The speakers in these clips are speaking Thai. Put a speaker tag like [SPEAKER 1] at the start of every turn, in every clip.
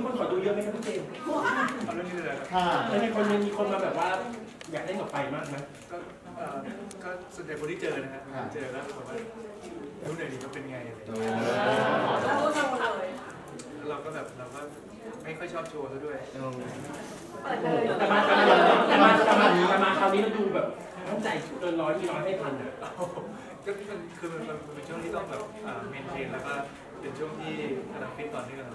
[SPEAKER 1] คนขอดูเยอะไหมครับพี่เจมส์
[SPEAKER 2] เอาเรื่องนี้เลยครับ
[SPEAKER 1] แล้วมีคนมาแบบว่าอยากเล่นกับไฟมากไหม
[SPEAKER 2] ก็ส่วนใหญ่คนที่เจอนะฮะเจอแล้วบอกว่ารู้หน่อยดิว่าเป็นไงอะไรเราก็แบบเราก็ไม่ค่อยชอบโชว์ซะด้วย
[SPEAKER 1] แต่มาคราวนี้เราดูแบบมั่นใจเกินร้อยมี100ให้1,000อ่ะ
[SPEAKER 2] ก็มันคือมันเป็นช่วงที่ต้องแบบเมนเทนแล้วก็เป็นช่วงที่กำลังฟิตต่อเนื่อง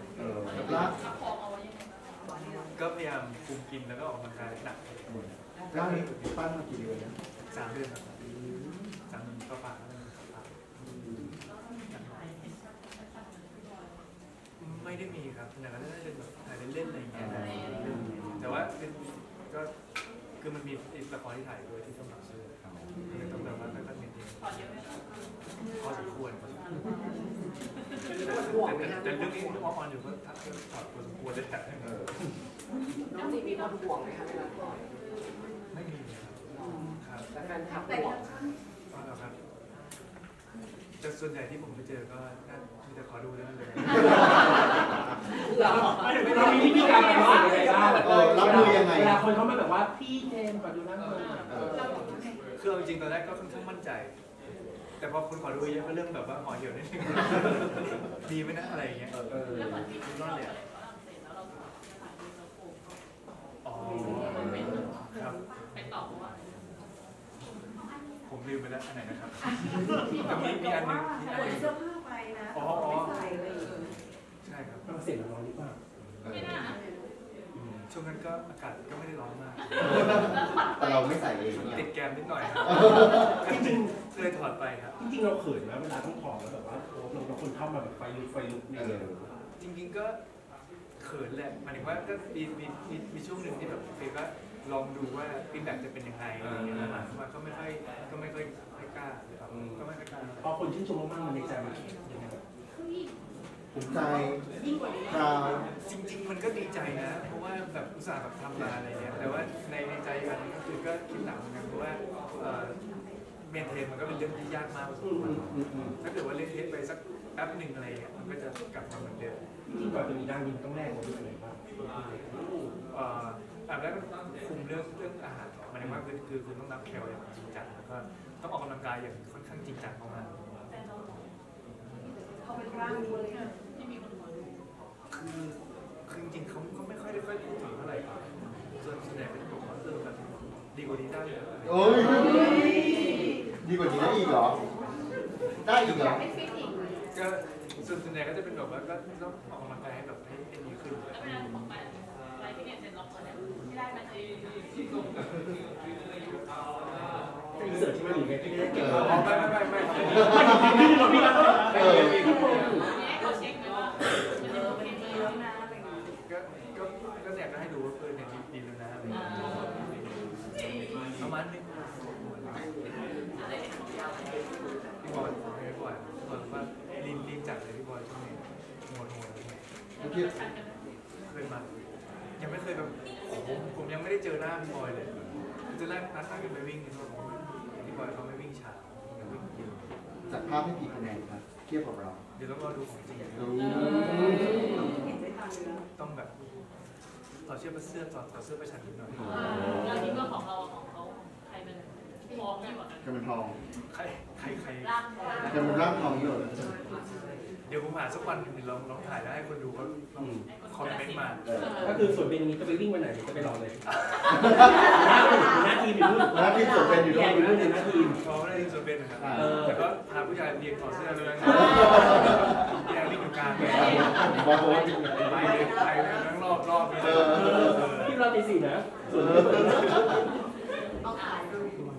[SPEAKER 2] ก็พยายามคุมกินแล้วก็ออกกำลังกายหนัก
[SPEAKER 3] ร่างนี้ปั้นมากี่เดือน
[SPEAKER 2] 3 เดือนครับ3 เดือนก็ผ่านไม่ได้มีครับแต่ก็น่าจะเป็นแบบถ่ายเล่นๆอะไรอย่างเงี้ยแต่ว่าก็คือมันมีละครที่ถ่ายด้วยที่ต้องแบบซื้อเลยต้องแบบว่าก็ต้องเมนเทนพอสมควรแต่เรื่องนี้ต้องออนอยู่ก็ถอดพอสมควรได้แต่
[SPEAKER 4] น้องจีมีคนห่วงไหมคะเวลาปล่อย
[SPEAKER 2] ไม่มีครับ
[SPEAKER 4] แต่แฟนคลับห่วง
[SPEAKER 2] ครับแต่ส่วนใหญ่ที่ผมไปเจอก็มีแต่ขอดูนั่นเลย
[SPEAKER 1] เรามีวิธีการรับมือยังไงบ้าง
[SPEAKER 3] รับมือยังไง
[SPEAKER 1] เวลาคนเขามาแบบว่าพี่เจมส์ขอดูนั่นเลย
[SPEAKER 2] คือจริงตอนแรกก็ค่อนข้างมั่นใจแต่พอคนขอดูเยอะก็เริ่มแบบว่าห่อเหี่ยวนิดนึงดีไหมนะอะไรอย่างเงี้ยนั่นเลยอ๋อครับผมลืมไปแล้วอันไหนนะครับมีอันนึง
[SPEAKER 4] เสื้อผ้าไปนะไม่ใส่เลย
[SPEAKER 2] ใช่ครับ
[SPEAKER 1] เสียงร้อนหรือเปล่า
[SPEAKER 2] ช่วงนั้นก็อากาศก็ไม่ได้ร้อนมาก
[SPEAKER 3] แต่เราไม่ใส่เอง
[SPEAKER 2] ติดแกมนิดหน่อยจริงๆเลยถอดไปครับ
[SPEAKER 1] จริงๆเราเขินนะเวลาต้องถอดแล้วแบบว่าเราคนเข้ามาแบบไฟลุกเนี่ย
[SPEAKER 2] จริงๆก็เขินแหละหมายถึงว่าก็มีช่วงหนึ่งที่แบบเคยก็ลองดูว่าฟีดแบ็กจะเป็นยังไงอะไรอย่างเงี้ยนะมันก็ไม่ค่อยกล้าก็ไม่ค่อยกล้า
[SPEAKER 1] พอคนชื่นชมมากๆมันในใจมันยังไง
[SPEAKER 3] ภูมิใจพราว
[SPEAKER 2] จริงๆมันก็ดีใจนะเพราะว่าแบบอุตส่าห์แบบทำมาอะไรเงี้ยแต่ว่าในใจกันก็คือก็คิดหนักเหมือนกันเพราะว่าเมนเทนมันก็เป็นเรื่องที่ยากมากถ้าเกิดว่าเล่นเทสไปสักแป๊บหนึ่งอะไรเงี้ยมันก็จะกลับมาเหมือนเดิม
[SPEAKER 1] จริงก่อนจะมีด้านนี้ต้องแลกมาด้วยอะไรบ้าง
[SPEAKER 2] แบบแรกคุมเรื่องอาหารหมายถึงว่าคือคุณต้องนับแคลอย่างจริงจังแล้วก็ต้องออกกำลังกายอย่างค่อนข้างจริงจังมาก
[SPEAKER 4] เขาเป็นร่างนี้เลยที่มีคน
[SPEAKER 2] คือจริงๆเขาไม่ค่อยได้พูดถึงเท่าไหร่ส่วนใหญ่เป็นบอกว่าแบบดีกว่านี้ได้เลย
[SPEAKER 3] โอ้ยดีกว่านี้ได้อีกเหรอได้อีกเหรอ
[SPEAKER 2] ก็ส่วนใหญ่ก็จะเป็นแบบว่าก็ต้องออกกำลังกายให้แบบให้ดีขึ้น
[SPEAKER 1] อินเสิร์ตที่มันอยู่ในที่นี้เกี่ยว
[SPEAKER 2] กับไม่
[SPEAKER 1] ที่เราพี่นะ
[SPEAKER 2] ก็อยากให้ดูว่าเนี่ยดีแล้วนะประมาณนึงพี่บอยว่าลีนจัดเลยพี่บอยช่วงนี้โหดเคยมายังไม่เคยแบบผมยังไม่ได้เจอหน้าพี่บอยเลยจะแรกนัดกันไปวิ่งกันพี่บอยเขาไม่วิ่งช้าวิ่งเยอะ
[SPEAKER 3] จากภาพให้กี่คะแนนครับเทียบกับเรา
[SPEAKER 2] เดี๋ยวต้องรอดูของจริงต้องแบบถอดเสื้อประชันนิดหน่อย
[SPEAKER 5] แล้วคิดว่าของเราใครเป็นทองดีกว่ากัน
[SPEAKER 3] ใครเป็นทอง
[SPEAKER 2] ใคร
[SPEAKER 3] ใครเป็นร่างทองนี่เลย
[SPEAKER 2] เดี๋ยวผมหาสักวันหนึ่งลองถ่ายแล้วให้คนดูเขาคอมเมนต์มา
[SPEAKER 1] ก็คือส่วนเป็นนี้จะไปวิ่งวันไหนจะไปรอเลยหน้าทีมอยู่นู่น
[SPEAKER 3] หน้าทีมส่วนเป็นอยู่นู่น
[SPEAKER 1] หน้าทีม
[SPEAKER 2] เขาไม่ได้ทีมส่วนเป็นนะครับแต่ก็พาผู้ชายเรียนถอดเสื้อเลยนะพี่แอนวิ่งอยู่กลาง
[SPEAKER 3] บอลโบ๊ท
[SPEAKER 2] ไปทั้งรอบนี้
[SPEAKER 1] ที่เราตีสี่นะส่วน
[SPEAKER 5] เอาถ่ายดู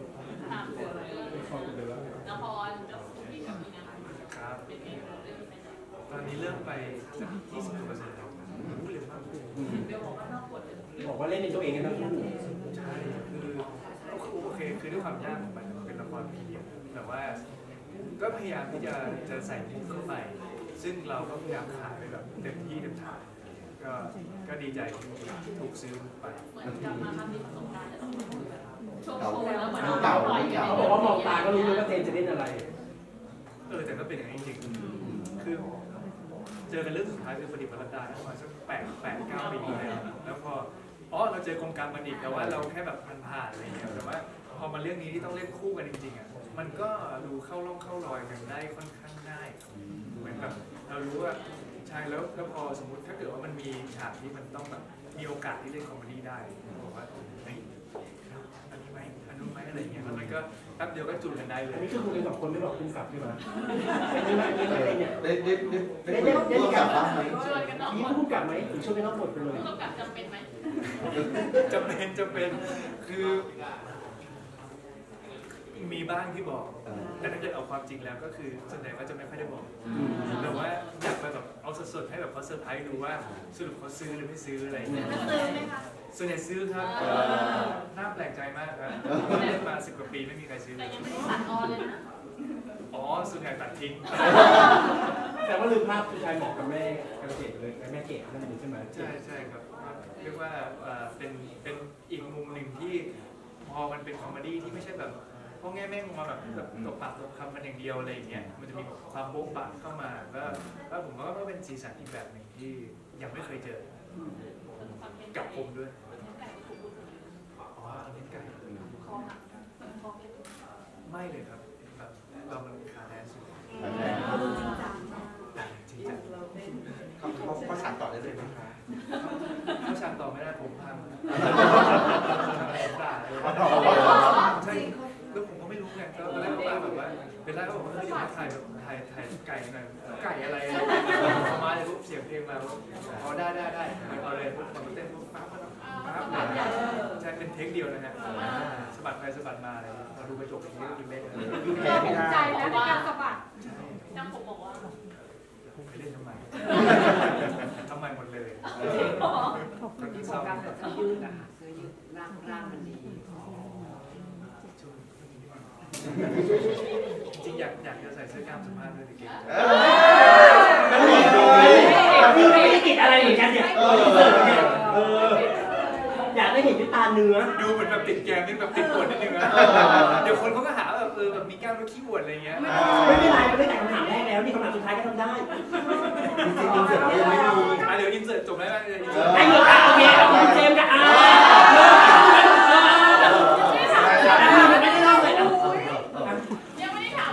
[SPEAKER 5] ละคร
[SPEAKER 2] ครับตอนนี้เริ่มไปสัก20%แล้วพูดเร็วมาก
[SPEAKER 1] บอกว่าเล่นเป็นตัวเองกันทั้งคู่
[SPEAKER 2] ใช่คือโอเคคือด้วยความยากของมันเป็นละครพีเรียดแต่ว่าก็พยายามที่จะใส่มุกเข้าไปซึ่งเราก็พยายามขายไปแบบเต็มที่เต็มทางก็ดีใจที่ถูกซื้อไป
[SPEAKER 1] เขาบอกว่ามองตาก็รู้เลยว่าเทนจะเล่นอะไร
[SPEAKER 2] แต่ก็เป็นอย่างนี้จริงๆคือเจอกันเรื่องสุดท้ายคือปฏิบัติการประมาณสัก8-9 ปีแล้วพอเราเจอกรมการบัณฑิตแต่ว่าเราแค่แบบผ่านๆอะไรเงี้ยแต่ว่าพอมาเรื่องนี้ที่ต้องเล่นคู่กันจริงๆอ่ะมันก็ดูเข้าร่องเข้ารอยกันได้ค่อนข้างง่ายเหมือนแบบเรารู้ว่าใช่แล้วพอสมมติถ้าเกิดว่ามันมีฉากที่มันต้องแบบมีโอกาสที่เล่นคอมเมดี้ได้บอกว่าเฮ้ยอันนี้ไหมอันนู้นไหมอะไรเงี้ยแล้วมันก็แป๊บเดียวก็จูนกันได้เลย
[SPEAKER 1] อันนี้คือคุยกัน2 คนไม่บอกคุณกลับใช่ไหมไม่เนี่ย
[SPEAKER 3] ได้คุยร่วมกับบ้างไหม
[SPEAKER 5] ชวนกันนอก
[SPEAKER 1] นี่
[SPEAKER 5] บท
[SPEAKER 1] พูดกลับไหมหรือช่วยกันนอกบทไปเลย
[SPEAKER 5] ผู้กำกับจำเป็นไหม
[SPEAKER 2] จำเป็นคือมีบ้างที่บอกแต่ถ้าเกิดเอาความจริงแล้วก็คือส่วนใหญ่ก็จะไม่ค่อยได้บอกแต่ว่าอยากไปแบบเอาสดๆให้แบบเขาเซอร์ไพรส์ดูว่าสรุปเขาซื้อหรือไม่ซื้ออะไรอย่างเงี้ย
[SPEAKER 5] ซื้อไหมคะ
[SPEAKER 2] ส่วนใหญ่ซื้อครับน่าแปลกใจมากครับเล่นมา10 กว่าปีไม่มีใครซื้อ
[SPEAKER 5] แต่ยังไม่ได้ตัดออนเลยนะ
[SPEAKER 2] ส่วนใหญ่ตัดทิ้ง
[SPEAKER 1] แต่ว่าลืมภาพผู้ชายเหมาะกับแม่กระเกดเลยแม่เกดนั่นเองใช่ไหม
[SPEAKER 2] ใช่ครับเรียกว่าเป็นอีกมุมหนึ่งที่พอมันเป็นคอมเมดี้ที่ไม่ใช่แบบพ่อแง่แม่งมาแบบตบปากตบคำมันอย่างเดียวอะไรอย่างเงี้ยมันจะมีความโบ๊ะบะเข้ามาแล้วผมว่าก็เป็นสีสันอีกแบบหนึ่งที่ยังไม่เคยเจอกับผมด้วยเล่นไก่ไม่เลยครับแบบเรามันขาแดนสุดจริงจัง
[SPEAKER 3] เขาฉากต่อได้เลยไหมคะ
[SPEAKER 2] เขาฉากต่อไม่ได้ผมพังใช่แล้วผมก็ไม่รู้ไงก็ตอนแรกก็มาแบบว่าเป็นแรกก็บอกว่าเดี๋ยวมาถ่ายแบบถ่ายไก่หน่อยไก่อะไรพอมาเลยปุ๊บเสียงเพลงมาได้เอาเลยปุ๊บมันเต้นปุ๊บปั๊บใช่เป็นเทคเดียวนะฮะสะบัดไปสะบัดมาอะไรเราดูกระจกอย่างนี้ก็ดูเล่น
[SPEAKER 3] ดูแพ้ไม่ได้
[SPEAKER 5] ใจแล้วในการสะบัดจำผมบอกว่า
[SPEAKER 2] ไปเล่นทำไมหมดเลย
[SPEAKER 4] คนที่บอกกันแบบเสื้อยืดอะค่ะเสื้อยืดร่างมันดี
[SPEAKER 2] จริงอยากจะใส่เสื้อกล้ามสัมภาษณ์ด้วยจริง
[SPEAKER 1] พี่ไม่ได้ติดอะไรเหมือนกันเนี่ยอยากได้เห็นด้วยตาเนื้อ
[SPEAKER 2] ดูเหมือนแบบติดแกมนี่แบบติดปวดนิดนึงนะเดี๋ยวคนเขาก็หาแบบมีแก้มแล้วขี้ปวดอะไรเงี้ย
[SPEAKER 1] ไม่เป็นไรมันไม่แต่คำถามแรกแล้วนี่คำถามสุดท้ายก็ทำได้
[SPEAKER 3] จริงๆอินเสิร์ตยังไม่มี
[SPEAKER 2] เดี๋ยวอินเสิร์ตจบแล้วอินเสิร์ต
[SPEAKER 1] ไอ้เหรอโอเคคุณเจมส์กับไม่ได้เล่าเลยนะ
[SPEAKER 5] ยังไม่ได้ถาม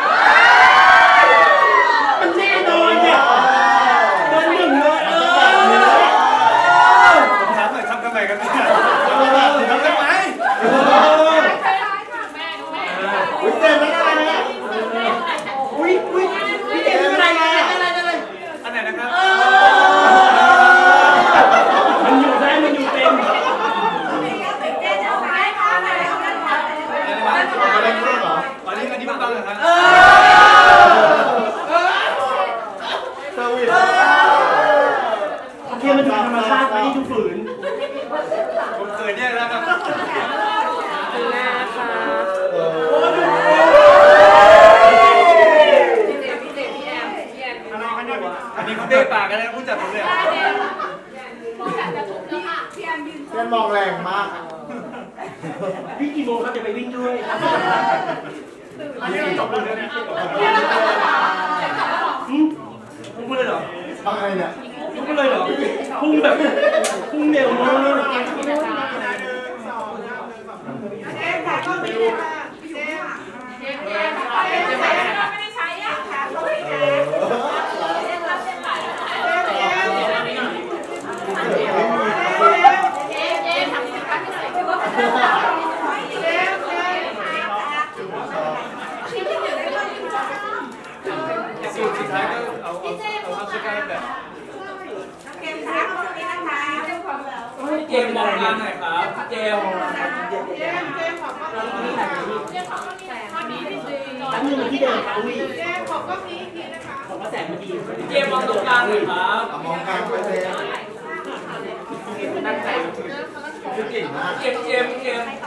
[SPEAKER 1] มันแน่นอนเนี่ยโดนหนึ่งเลย
[SPEAKER 2] ผมถามหน่อยทำทำไมกันเนี่ยทำทำไม
[SPEAKER 5] แม่ดูแม่
[SPEAKER 3] อุ้ยเจมไม่ได้เลย
[SPEAKER 1] อุ้ยพี่เจมส์อะไรอะไร
[SPEAKER 2] อันไหนนะครับ
[SPEAKER 1] มันอยู่ได้มันอยู่เต็ม
[SPEAKER 2] อันนี้มันบังเหรอครับ
[SPEAKER 3] เซอร์วิส
[SPEAKER 1] โอเคมันดูธรรมชาติไม่ได้ดูฝืน
[SPEAKER 2] ผมเกิดเนี่ยแล้วครับ อันนี้เขาเบ้ปากกันนะผู้จัดผมเนี่ย
[SPEAKER 5] ผู้จัดจะถูกแล้วค่ะ
[SPEAKER 3] เพื่อนมองแรงมาก
[SPEAKER 1] พี่กี่โมงครับจะไปวิ่งด้วย
[SPEAKER 2] อันนี้จบเลยนะ
[SPEAKER 1] พุ่งไปเลยเหรอ
[SPEAKER 3] ทำไงเนี่ย
[SPEAKER 1] พุ่งไปเลยเหรอพุ่งแบบพุ่งเร็วมาก
[SPEAKER 5] เจ๊ไม่ได้ใช้อ่ะค่ะเขาไม่ได้เจ๊รับเป็นหลายเจ๊ทำสินค้าที่ใส่คือว่าเป็น
[SPEAKER 2] สุดท้ายก็เอาสกายแบบ
[SPEAKER 5] เกมช้าเขาไม่ได้ช้าเรื่องความแล้ว
[SPEAKER 1] เจมมองงานหน่อยครับเจม
[SPEAKER 5] เจ๊ขอบก็มีข้อนี้ที่ดี
[SPEAKER 1] ตั้งมือที่เดิมครับอุ้ย
[SPEAKER 5] เจ๊ขอบก็มีทีนะคะ
[SPEAKER 1] ขอบพระแสงมาดีเจมมองตรงกลางเลยครับ
[SPEAKER 3] มองกลางไปเลย
[SPEAKER 1] ตั้งใจ
[SPEAKER 3] คือเก่งมาก
[SPEAKER 1] เจม